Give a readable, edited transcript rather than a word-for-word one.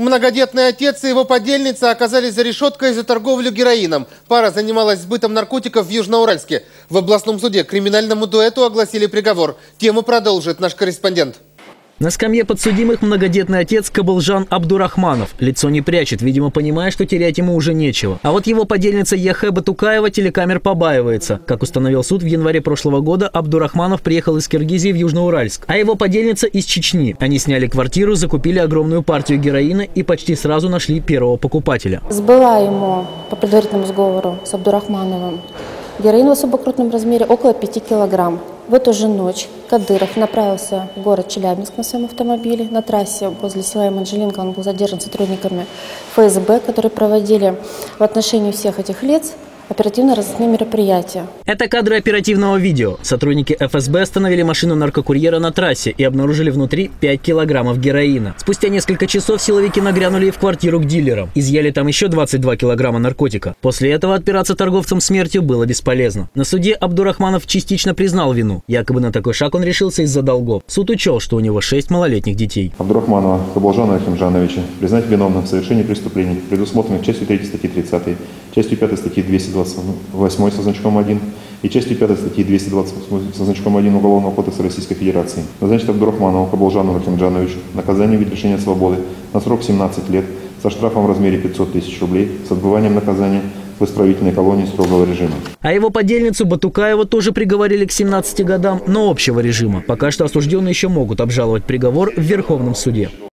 Многодетный отец и его подельница оказались за решеткой за торговлю героином. Пара занималась сбытом наркотиков в Южноуральске. В областном суде криминальному дуэту огласили приговор. Тему продолжит наш корреспондент. На скамье подсудимых многодетный отец Кабылжан Абдурахманов. Лицо не прячет, видимо, понимая, что терять ему уже нечего. А вот его подельница Яхэ Батукаева телекамер побаивается. Как установил суд, в январе прошлого года Абдурахманов приехал из Киргизии в Южноуральск, а его подельница из Чечни. Они сняли квартиру, закупили огромную партию героина и почти сразу нашли первого покупателя. Сбыла ему по предварительному сговору с Абдурахмановым героин в особо крупном размере около 5 килограмм. В эту же ночь Кадыров направился в город Челябинск на своем автомобиле. На трассе возле села Манжелинка он был задержан сотрудниками ФСБ, которые проводили в отношении всех этих лиц оперативно-розыскные мероприятия. Это кадры оперативного видео. Сотрудники ФСБ остановили машину наркокурьера на трассе и обнаружили внутри 5 килограммов героина. Спустя несколько часов силовики нагрянули в квартиру к дилерам. Изъяли там еще 22 килограмма наркотика. После этого отпираться торговцам смертью было бесполезно. На суде Абдурахманов частично признал вину. Якобы на такой шаг он решился из-за долгов. Суд учел, что у него 6 малолетних детей. Абдурахманова Кабылжана Ахимжановича признать виновным в совершении преступлений, предусмотренных частью 3 статьи 30, частью 5 статьи 228 со значком 1 и частью 5 статьи 228 со значком 1 Уголовного кодекса Российской Федерации. Назначить Абдурахманову Кабылжану Ахимжановичу наказание в виде лишения свободы на срок 17 лет со штрафом в размере 500 тысяч рублей с отбыванием наказания в исправительной колонии строгого режима. А его подельницу Батукаеву тоже приговорили к 17 годам, но общего режима. Пока что осужденные еще могут обжаловать приговор в Верховном суде.